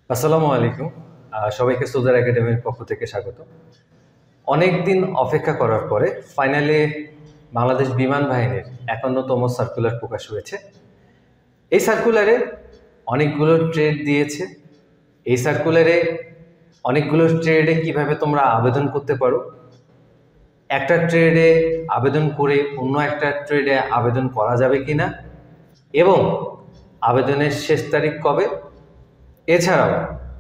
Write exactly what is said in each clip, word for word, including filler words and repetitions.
আসসালামু আলাইকুম। সবাইকে সোজার একাডেমির পক্ষ থেকে স্বাগত। অনেক দিন অপেক্ষা করার পরে ফাইনালি বাংলাদেশ বিমান বাহিনীর একান্নতম সার্কুলার প্রকাশ হয়েছে। এই সার্কুলারে অনেকগুলো ট্রেড দিয়েছে। এই সার্কুলারে অনেকগুলো ট্রেডে কিভাবে তোমরা আবেদন করতে পারো, একটা ট্রেডে আবেদন করে অন্য একটা ট্রেডে আবেদন করা যাবে কিনা এবং আবেদনের শেষ তারিখ কবে, এছাড়াও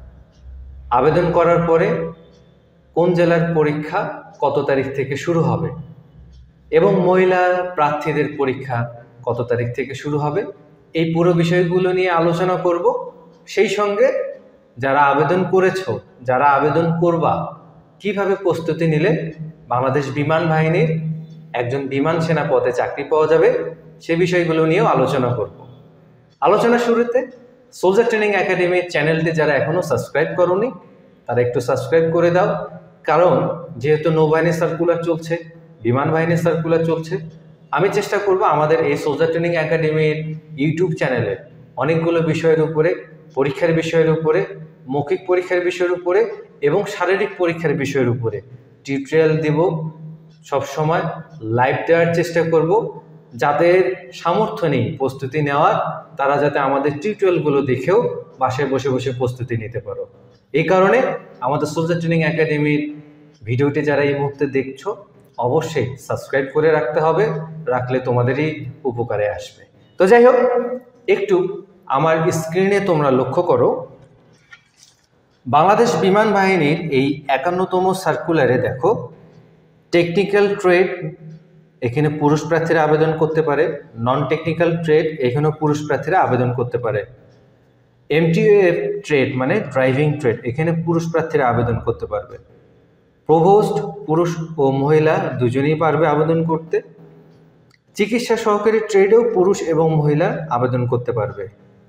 আবেদন করার পরে কোন জেলার পরীক্ষা কত তারিখ থেকে শুরু হবে এবং মহিলা প্রার্থীদের পরীক্ষা কত তারিখ থেকে শুরু হবে, এই পুরো বিষয়গুলো নিয়ে আলোচনা করব। সেই সঙ্গে যারা আবেদন করেছো, যারা আবেদন করবা, কিভাবে প্রস্তুতি নিলে বাংলাদেশ বিমান বাহিনীর একজন বিমান সেনা পদে চাকরি পাওয়া যাবে, সে বিষয়গুলো নিয়েও আলোচনা করব। আলোচনা শুরুতে সোলজার ট্রেনিং একাডেমির চ্যানেলটি যারা এখনও সাবস্ক্রাইব করোনি তারা একটু সাবস্ক্রাইব করে দাও, কারণ যেহেতু নৌবাহিনীর সার্কুলার চলছে, বিমান বাহিনীর সার্কুলার চলছে, আমি চেষ্টা করব আমাদের এই সোলজার ট্রেনিং একাডেমির ইউটিউব চ্যানেলে অনেকগুলো বিষয়ের উপরে, পরীক্ষার বিষয়ের উপরে, মৌখিক পরীক্ষার বিষয়ের উপরে এবং শারীরিক পরীক্ষার বিষয়ের উপরে টিউটোরিয়াল দেব। সবসময় লাইভ দেওয়ার চেষ্টা করব। যাদের সামর্থ্য নেই প্রস্তুতি নেওয়ার, তারা যাতে আমাদের টিউটোরিয়ালগুলো দেখেও বাসায় বসে বসে প্রস্তুতি নিতে পারো। এই কারণে আমাদের সোলজার ট্রেনিং একাডেমির ভিডিওটি যারা এই মুহূর্তে দেখছো অবশ্যই সাবস্ক্রাইব করে রাখতে হবে, রাখলে তোমাদেরই উপকারে আসবে। তো যাই হোক, একটু আমার স্ক্রিনে তোমরা লক্ষ্য করো, বাংলাদেশ বিমান বাহিনীর এই একান্নতম সার্কুলারে দেখো টেকনিক্যাল ট্রেড, এখানে পুরুষ প্রার্থীরা আবেদন করতে পারে। নন টেকনিক্যাল ট্রেড, এখানেও পুরুষ প্রার্থীরা আবেদন করতে পারে। এমটিএফ ট্রেড মানে ড্রাইভিং ট্রেড, এখানে পুরুষ প্রার্থীরা আবেদন করতে পারবে। প্রভোস্ট পুরুষ ও মহিলা দুজনেই পারবে আবেদন করতে। চিকিৎসা সহকারী ট্রেডেও পুরুষ এবং মহিলা আবেদন করতে পারবে।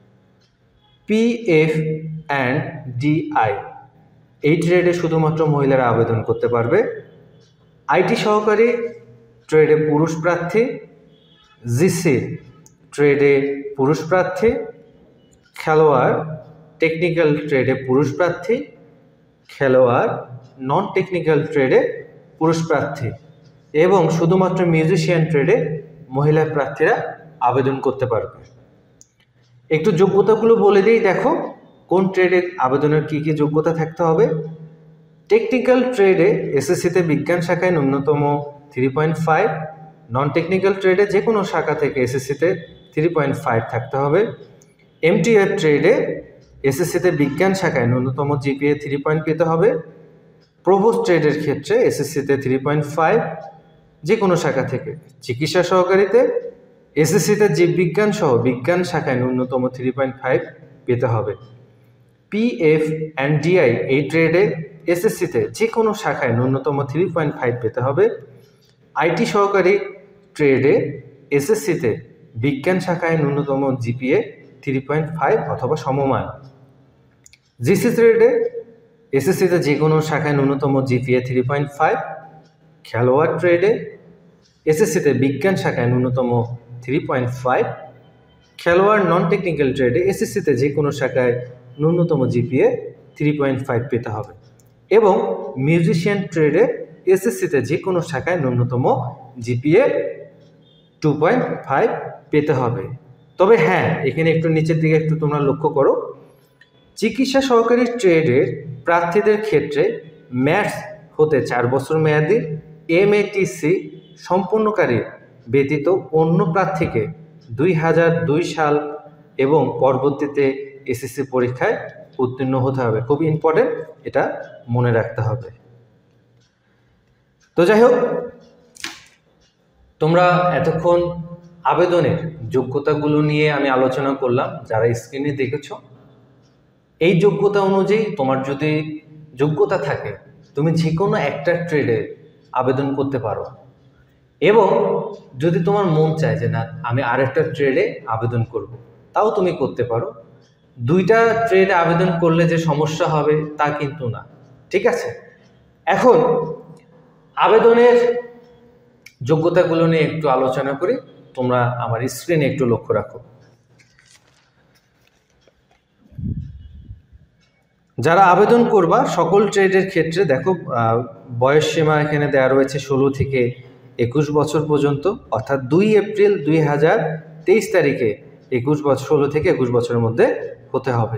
পিএফ অ্যান্ড ডিআই, এই ট্রেডে শুধুমাত্র মহিলারা আবেদন করতে পারবে। আইটি সহকারী ট্রেডে পুরুষ প্রার্থী, জিসি ট্রেডে পুরুষ প্রার্থী, খেলোয়াড় টেকনিক্যাল ট্রেডে পুরুষ প্রার্থী, খেলোয়াড় নন টেকনিক্যাল ট্রেডে পুরুষ প্রার্থী এবং শুধুমাত্র মিউজিশিয়ান ট্রেডে মহিলা প্রার্থীরা আবেদন করতে পারবে। একটু যোগ্যতাগুলো বলে দিই, দেখো কোন ট্রেডে আবেদনের কী কী যোগ্যতা থাকতে হবে। টেকনিক্যাল ট্রেডে এসএসসিতে বিজ্ঞান শাখায় ন্যূনতম three point five, non technical ট্রেডে যে কোনো শাখা থেকে এসএসসিতে থ্রি পয়েন্ট ফাইভ থাকতে হবে। এমটিএফ ট্রেডে এসএসসিতে বিজ্ঞান শাখায় ন্যূনতম জিপিএ থ্রি পয়েন্ট পেতে হবে। প্রভোস্ট ট্রেডের ক্ষেত্রে এসএসসিতে থ্রি পয়েন্ট ফাইভ যে কোনো শাখা থেকে। চিকিৎসা সহকারীতে এসএসসিতে জীববিজ্ঞান সহ বিজ্ঞান শাখায় ন্যূনতম থ্রি পয়েন্ট ফাইভ পেতে হবে। পিএফ অ্যান্ড ডিআই, এই ট্রেডে এসএসসিতে যে কোনো শাখায় ন্যূনতম থ্রি পয়েন্ট ফাইভ পেতে হবে। আইটি সহকারী ট্রেডে এসএসসিতে বিজ্ঞান শাখায় ন্যূনতম জিপিএ থ্রি পয়েন্ট ফাইভ অথবা সমমান। জিসি ট্রেডে এসএসসিতে যে কোনো শাখায় ন্যূনতম জিপিএ থ্রি পয়েন্ট ফাইভ। খেলোয়াড় ট্রেডে এসএসসিতে বিজ্ঞান শাখায় ন্যূনতম থ্রি পয়েন্ট ফাইভ। খেলোয়াড় নন টেকনিক্যাল ট্রেডে এসএসসিতে যে কোনো শাখায় ন্যূনতম জিপিএ থ্রি পয়েন্ট ফাইভ পেতে হবে এবং মিউজিশিয়ান ট্রেডে এসএসসিতে যে কোনো শাখায় ন্যূনতম জিপিএ টু পয়েন্ট ফাইভ পেতে হবে। তবে হ্যাঁ, এখানে একটু নিচের দিকে একটু তোমরা লক্ষ্য করো, চিকিৎসা সহকারী ট্রেডের প্রার্থীদের ক্ষেত্রে ম্যাথস হতে চার বছর মেয়াদী এমএটিসি সম্পন্নকারী ব্যতীত অন্য প্রার্থীকে দুই হাজার দুই সাল এবং পরবর্তীতে এসএসসি পরীক্ষায় উত্তীর্ণ হতে হবে। খুব ইম্পর্টেন্ট, এটা মনে রাখতে হবে। তো যাই হোক, তোমরা এতক্ষণ আবেদনের যোগ্যতাগুলো নিয়ে আমি আলোচনা করলাম, যারা স্ক্রিনে দেখেছ এই যোগ্যতা অনুযায়ী তোমার যদি যোগ্যতা থাকে তুমি যে কোনো একটা ট্রেডে আবেদন করতে পারো এবং যদি তোমার মন চায় যে না আমি আরেকটা ট্রেডে আবেদন করব, তাও তুমি করতে পারো। দুইটা ট্রেডে আবেদন করলে যে সমস্যা হবে তা কিন্তু না, ঠিক আছে। এখন আবেদনের যোগ্যতাগুলো নিয়ে একটু আলোচনা করি, তোমরা আমার স্ক্রিনে একটু লক্ষ্য রাখো। যারা আবেদন করবা সকল ট্রেডের ক্ষেত্রে দেখো বয়স সীমা এখানে দেওয়া রয়েছে ষোলো থেকে একুশ বছর পর্যন্ত, অর্থাৎ দুই এপ্রিল দুই হাজার তেইশ তারিখে একুশ বছর ষোলো থেকে একুশ বছরের মধ্যে হতে হবে।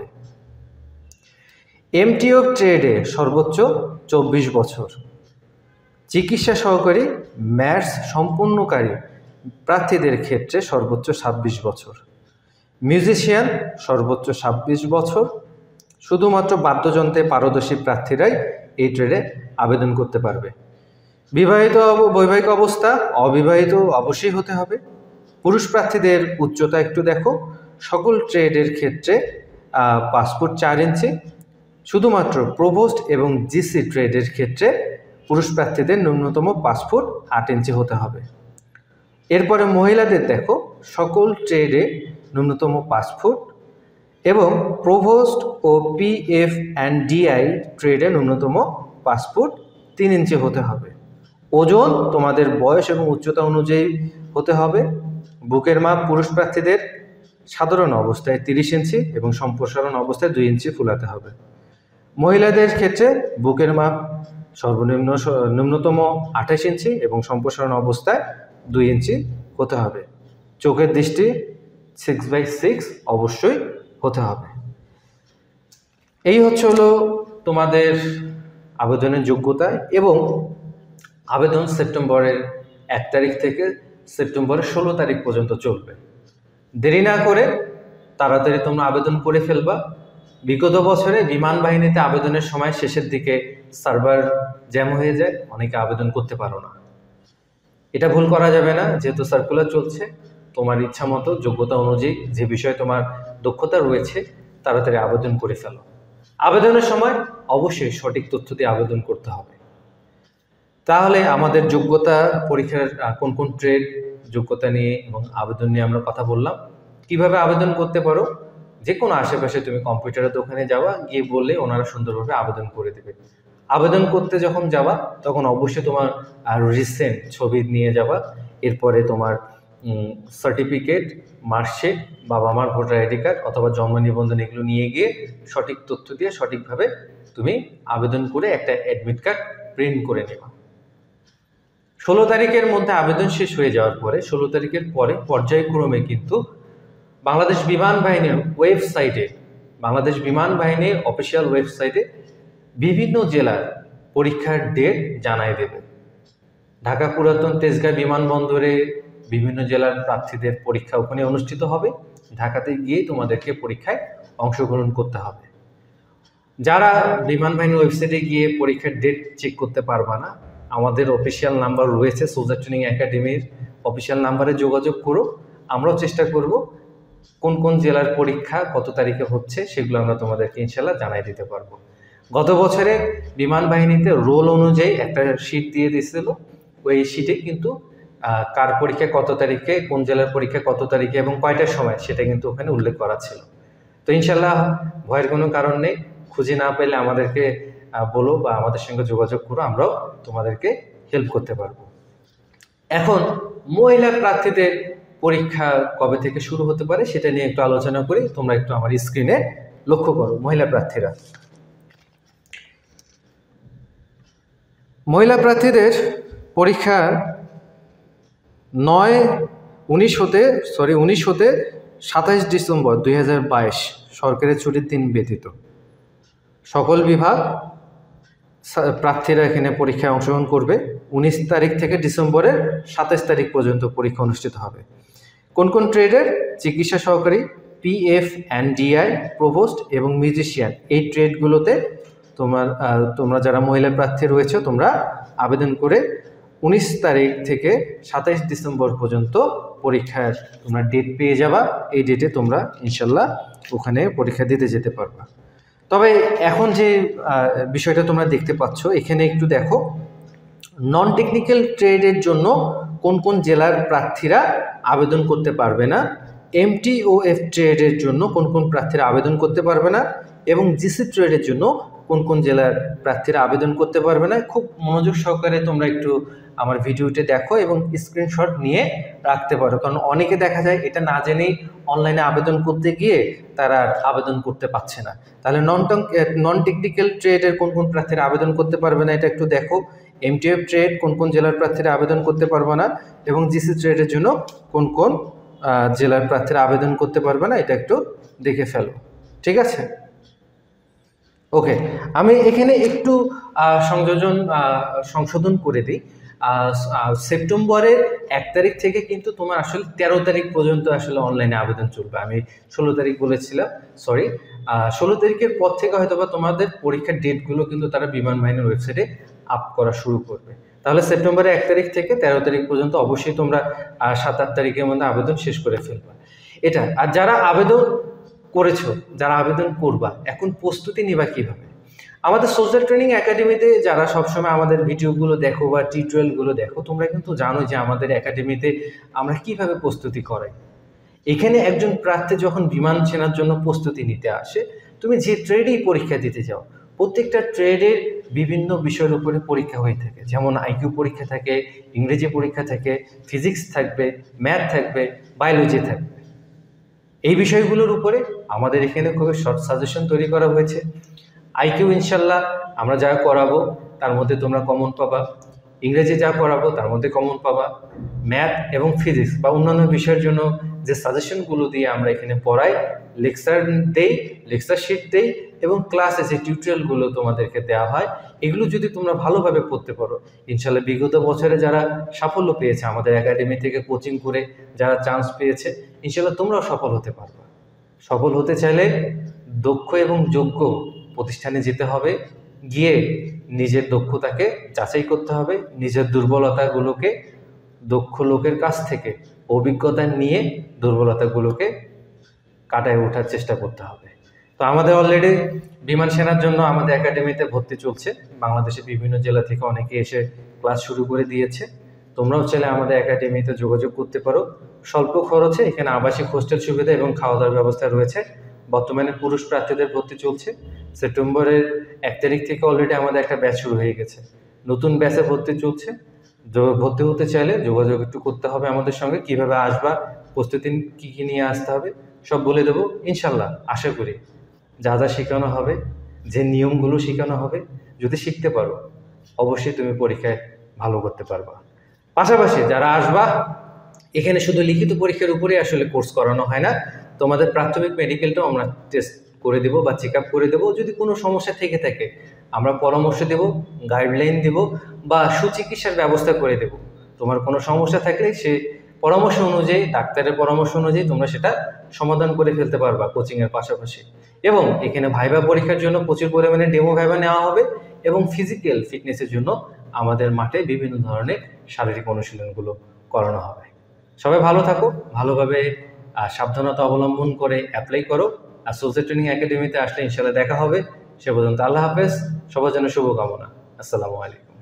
এমটি অফ ট্রেডে সর্বোচ্চ চব্বিশ বছর, চিকিৎসা সহকারী ম্যাথস সম্পূর্ণকারী প্রার্থীদের ক্ষেত্রে সর্বোচ্চ ছাব্বিশ বছর, মিউজিশিয়ান সর্বোচ্চ ছাব্বিশ বছর। শুধুমাত্র বাদ্যযন্ত্রে পারদর্শী প্রার্থীরাই এই ট্রেডে আবেদন করতে পারবে। বিবাহিত বৈবাহিক অবস্থা অবিবাহিত অবশ্যই হতে হবে। পুরুষ প্রার্থীদের উচ্চতা একটু দেখো, সকল ট্রেডের ক্ষেত্রে পাসপোর্ট চার ইঞ্চি, শুধুমাত্র প্রভোস্ট এবং জিসি ট্রেডের ক্ষেত্রে পুরুষ প্রার্থীদের ন্যূনতম পাসপোর্ট আট ইঞ্চি হতে হবে। এরপরে মহিলাদের দেখো, সকল ট্রেডে ন্যূনতম পাসপোর্ট এবং প্রভোস্ট ও পিএফ অ্যান্ড ডিআই ট্রেডে ন্যূনতম পাসপোর্ট তিন ইঞ্চি হতে হবে। ওজন তোমাদের বয়স এবং উচ্চতা অনুযায়ী হতে হবে। বুকের মাপ পুরুষ প্রার্থীদের সাধারণ অবস্থায় তিরিশ ইঞ্চি এবং সম্প্রসারণ অবস্থায় দুই ইঞ্চি ফুলাতে হবে। মহিলাদের ক্ষেত্রে বুকের মাপ সর্বনিম্ন ন্যূনতম আঠাশ ইঞ্চি এবং সম্প্রসারণ অবস্থায় দুই ইঞ্চি হতে হবে। চোখের দৃষ্টি সিক্স বাই সিক্স অবশ্যই হতে হবে। এই হচ্ছে হলো তোমাদের আবেদনের যোগ্যতা, এবং আবেদন সেপ্টেম্বরের এক তারিখ থেকে সেপ্টেম্বরের ষোলো তারিখ পর্যন্ত চলবে। দেরি না করে তাড়াতাড়ি তোমরা আবেদন করে ফেলবা। বিগত বছরে বিমান বাহিনীতে আবেদনের সময় শেষের দিকে সার্ভার জ্যাম হয়ে যায়, অনেকে আবেদন করতে পারো না। এটা ভুল করা যাবে না, যেহেতু সার্কুলার চলছে। তোমার ইচ্ছা মতো যোগ্যতা অনুযায়ী যে বিষয়ে তোমার দক্ষতা রয়েছে তাড়াতাড়ি আবেদন করে ফেলো। আবেদনের সময় অবশ্যই সঠিক তথ্য দিয়ে আবেদন করতে হবে। তাহলে আমাদের যোগ্যতা পরীক্ষার কোন কোন ট্রেড যোগ্যতা নিয়ে এবং আবেদন নিয়ে আমরা কথা বললাম। কিভাবে আবেদন করতে পারো, যে কোনো আশেপাশে তুমি কম্পিউটারের দোকানে যাওয়া, গিয়ে বললে ওনারা সুন্দরভাবে আবেদন করে দেবে। আবেদন করতে যখন যাবা তখন অবশ্যই তোমার রিসেন্ট ছবি নিয়ে যাবা। এরপরে তোমার সার্টিফিকেট, মার্কশিট, বাবা মার ভোটার আইডি কার্ড অথবা জন্ম নিবন্ধন এগুলো নিয়ে গিয়ে সঠিক তথ্য দিয়ে সঠিকভাবে তুমি আবেদন করে একটা অ্যাডমিট কার্ড প্রিন্ট করে নেবা। ষোলো তারিখের মধ্যে আবেদন শেষ হয়ে যাওয়ার পরে ষোলো তারিখের পরে পর্যায়ক্রমে কিন্তু বাংলাদেশ বিমান বাহিনীর ওয়েবসাইটে, বাংলাদেশ বিমান বাহিনীর অফিসিয়াল ওয়েবসাইটে বিভিন্ন জেলার পরীক্ষার ডেট জানাই দেবে। ঢাকা পুরাতন তেজগাঁ বিমানবন্দরে বিভিন্ন জেলার প্রার্থীদের পরীক্ষা ওখানে অনুষ্ঠিত হবে। ঢাকাতে গিয়েই তোমাদেরকে পরীক্ষায় অংশগ্রহণ করতে হবে। যারা বিমান বাহিনীর ওয়েবসাইটে গিয়ে পরীক্ষার ডেট চেক করতে পারবা না, আমাদের অফিসিয়াল নাম্বার রয়েছে, সোলজার ট্রেনিং একাডেমির অফিসিয়াল নাম্বারে যোগাযোগ করো। আমরাও চেষ্টা করব কোন কোন জেলার পরীক্ষা কত তারিখে হচ্ছে সেগুলো আমরা তোমাদেরকে ইনশাল্লাহ জানাই দিতে পারবো। গত বছরে বিমান বাহিনীতে রোল অনুযায়ী একটা শিট দিয়ে দিয়েছিল, ওই শিটে কিন্তু কার পরীক্ষা কত তারিখে, কোন জেলার পরীক্ষা কত তারিখে এবং কয়টার সময় সেটা কিন্তু ওখানে উল্লেখ করা ছিল। তো ইনশাল্লাহ ভয়ের কোনো কারণ নেই, খুঁজে না পেলে আমাদেরকে বলো বা আমাদের সঙ্গে যোগাযোগ করো, আমরাও তোমাদেরকে হেল্প করতে পারবো। এখন মহিলা প্রার্থীদের পরীক্ষা কবে থেকে শুরু হতে পারে সেটা নিয়ে একটু আলোচনা করি। তোমরা একটু আমার স্ক্রিনে লক্ষ্য করো। মহিলা প্রার্থীরা, মহিলা প্রার্থীদের পরীক্ষা নয় উনিশ হতে সরি উনিশ হতে সাতাইশ ডিসেম্বর দুই হাজার বাইশ সরকারি ছুটির দিন ব্যতীত সকল বিভাগ প্রার্থীরা এখানে পরীক্ষায় অংশগ্রহণ করবে। উনিশ তারিখ থেকে ডিসেম্বরের সাতাইশ তারিখ পর্যন্ত পরীক্ষা অনুষ্ঠিত হবে। কোন কোন ট্রেডের? চিকিৎসা সহকারী, পিএফ অ্যান্ড ডিআই, প্রভোস্ট এবং মিউজিশিয়ান, এই ট্রেডগুলোতে তোমার তোমরা যারা মহিলা প্রার্থী রয়েছে তোমরা আবেদন করে উনিশ তারিখ থেকে সাতাইশ ডিসেম্বর পর্যন্ত পরীক্ষার তোমরা ডেট পেয়ে যাবা। এই ডেটে তোমরা ইনশাল্লাহ ওখানে পরীক্ষা দিতে যেতে পারবা। তবে এখন যে বিষয়টা তোমরা দেখতে পাচ্ছ এখানে একটু দেখো, নন টেকনিক্যাল ট্রেডের জন্য কোন কোন জেলার প্রার্থীরা আবেদন করতে পারবে না, এমটি ও এফ ট্রেডের জন্য কোন কোন প্রার্থীরা আবেদন করতে পারবে না এবং জিসি ট্রেডের জন্য কোন কোন জেলার প্রার্থীরা আবেদন করতে পারবে না, খুব মনোযোগ সহকারে তোমরা একটু আমার ভিডিওটি দেখো এবং স্ক্রিনশট নিয়ে রাখতে পারো। কারণ অনেকে দেখা যায় এটা না জেনেই অনলাইনে আবেদন করতে গিয়ে তারা আবেদন করতে পারছে না। তাহলে নন নন টেকনিক্যাল ট্রেডের কোন কোন প্রার্থীরা আবেদন করতে পারবে না এটা একটু দেখো। এমটিএফ ট্রেড কোন কোন জেলার প্রার্থীরা আবেদন করতে পারবে না, এবং জিসি ট্রেডের জন্য কোন কোন জেলার প্রার্থীরা আবেদন করতে পারবে না এটা একটু দেখে ফেলো, ঠিক আছে? ওকে, আমি এখানে একটু সংযোজন সংশোধন করে দিই। সেপ্টেম্বরের এক তারিখ থেকে কিন্তু তোমার আসলে তেরো তারিখ পর্যন্ত আসলে অনলাইনে আবেদন চলবে। আমি ষোলো তারিখ বলেছিলাম, সরি, ষোলো তারিখের পর থেকে হয়তো বা তোমাদের পরীক্ষার ডেটগুলো কিন্তু তারা বিমান বাহিনীর ওয়েবসাইটে আপ করা শুরু করবে। তাহলে সেপ্টেম্বরের এক তারিখ থেকে তেরো তারিখ পর্যন্ত অবশ্যই তোমরা সাত আট তারিখের মধ্যে আবেদন শেষ করে ফেলবে এটা। আর যারা আবেদন করেছো, যারা আবেদন করবা, এখন প্রস্তুতি নিবা কিভাবে? আমাদের সোশ্যাল ট্রেনিং একাডেমিতে যারা সবসময় আমাদের ভিডিওগুলো দেখো বা টিউটোরিয়ালগুলো দেখো, তোমরা কিন্তু জানো যে আমাদের একাডেমিতে আমরা কিভাবে প্রস্তুতি করাই। এখানে একজন প্রার্থী যখন বিমান সেনার জন্য প্রস্তুতি নিতে আসে, তুমি যে ট্রেডেই পরীক্ষা দিতে যাও, প্রত্যেকটা ট্রেডের বিভিন্ন বিষয়ের উপরে পরীক্ষা হয়ে থাকে। যেমন আইকিউ পরীক্ষা থাকে, ইংরেজি পরীক্ষা থাকে, ফিজিক্স থাকবে, ম্যাথ থাকবে, বায়োলজি থাকবে। এই বিষয়গুলোর উপরে আমাদের এখানে খুবই শর্ট সাজেশন তৈরি করা হয়েছে। আইকিউ ইনশাল্লাহ আমরা যা করাবো তার মধ্যে তোমরা কমন পাবা, ইংরেজি যা করাবো তার মধ্যে কমন পাবা, ম্যাথ এবং ফিজিক্স বা অন্যান্য বিষয়ের জন্য যে সাজেশনগুলো দিয়ে আমরা এখানে পড়াই, লেকচার দেই, লেকচার শিট দেই, এবং ক্লাসে যে টিউটোরিয়ালগুলো তোমাদেরকে দেওয়া হয়, এগুলো যদি তোমরা ভালোভাবে পড়তে পারো, ইনশাল্লাহ বিগত বছরে যারা সাফল্য পেয়েছে আমাদের একাডেমি থেকে কোচিং করে যারা চান্স পেয়েছে, ইনশাল্লাহ তোমরাও সফল হতে পারবে। সফল হতে চাইলে দক্ষ এবং যোগ্য প্রতিষ্ঠানে যেতে হবে, গিয়ে নিজের দক্ষতাকে যাচাই করতে হবে, নিজের দুর্বলতাগুলোকে দক্ষ লোকের কাছ থেকে অভিজ্ঞতা নিয়ে দুর্বলতাগুলোকে কাটায় ওঠার চেষ্টা করতে হবে। তো আমাদের অলরেডি বিমান সেনার জন্য আমাদের একাডেমিতে ভর্তি চলছে। বাংলাদেশের বিভিন্ন জেলা থেকে অনেকে এসে ক্লাস শুরু করে দিয়েছে। তোমরাও চাইলে আমাদের একাডেমিতে যোগাযোগ করতে পারো। স্বল্প খরচে এখানে আবাসিক হোস্টেল সুবিধা এবং খাওয়া দাওয়ার ব্যবস্থা রয়েছে। বর্তমানে পুরুষ প্রার্থীদের ভর্তি চলছে। সেপ্টেম্বরের এক তারিখ থেকে অলরেডি আমাদের একটা ব্যাচ শুরু হয়ে গেছে, নতুন ব্যাচে ভর্তি চলছে। ভর্তি হতে চাইলে যোগাযোগ একটু করতে হবে আমাদের সঙ্গে। কিভাবে আসবা, প্রস্তুতি কী কী নিয়ে আসতে হবে সব বলে দেবো ইনশাল্লাহ। আশা করি যা যা শেখানো হবে, যে নিয়মগুলো শেখানো হবে, যদি শিখতে পারো অবশ্যই তুমি পরীক্ষায় ভালো করতে পারবা। পাশাপাশি যারা আসবা, এখানে শুধু লিখিত পরীক্ষার উপরে আসলে কোর্স করানো হয় না, তোমাদের প্রাথমিক মেডিকেলটাও আমরা টেস্ট করে দেবো বা চেক আপ করে দেবো। যদি কোনো সমস্যা থেকে থাকে আমরা পরামর্শ দেব, গাইডলাইন দেব বা সুচিকিৎসার ব্যবস্থা করে দেব। তোমার কোনো সমস্যা থাকলে সে পরামর্শ অনুযায়ী, ডাক্তারের পরামর্শ অনুযায়ী তোমরা সেটা সমাধান করে ফেলতে পারবা কোচিংয়ের পাশাপাশি। এবং এখানে ভাইভা পরীক্ষার জন্য প্রচুর পরিমাণে ডেমো ভাইভা নেওয়া হবে, এবং ফিজিক্যাল ফিটনেসের জন্য আমাদের মাঠে বিভিন্ন ধরনের শারীরিক অনুশীলনগুলো করানো হবে। সবাই ভালো থাকো, ভালোভাবে সাবধানতা অবলম্বন করে অ্যাপ্লাই করো। আর সোলজার ট্রেনিং একাডেমিতে আসলে ইনশাল্লাহ দেখা হবে। সে পর্যন্ত আল্লাহ হাফেজ, সবার জন্য শুভকামনা। আসসালামু আলাইকুম।